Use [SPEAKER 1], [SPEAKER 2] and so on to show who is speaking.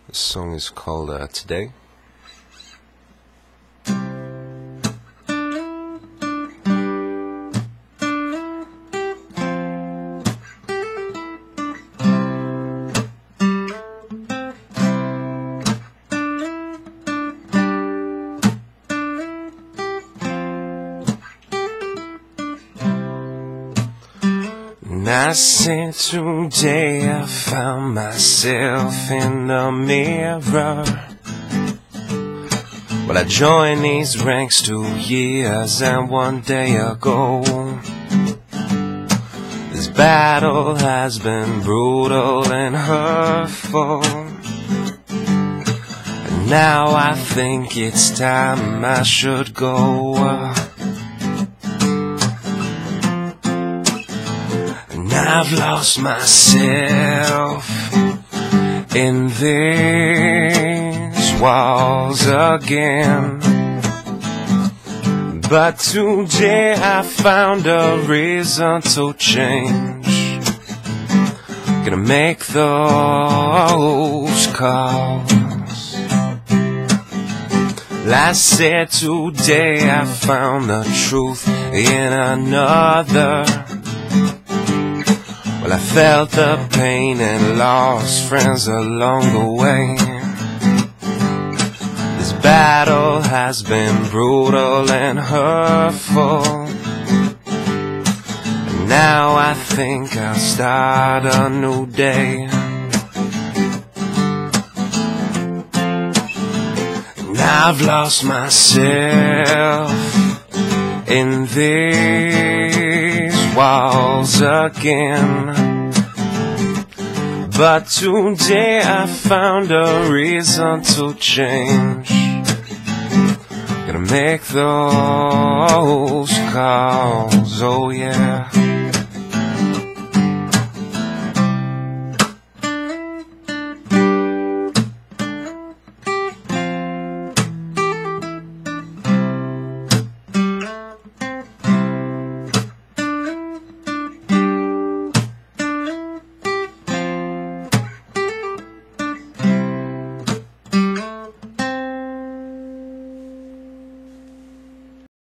[SPEAKER 1] This song is called Today. And I said today I found myself in the mirror. Well, I joined these ranks 2 years and 1 day ago. This battle has been brutal and hurtful, and now I think it's time I should go. I've lost myself in these walls again, but today I found a reason to change. Gonna make those calls. I said today I found the truth in another. Well, I felt the pain and lost friends along the way. This battle has been brutal and hurtful, and now I think I'll start a new day. And I've lost myself in these walls again, but today I found a reason to change. Gonna make those calls, oh yeah.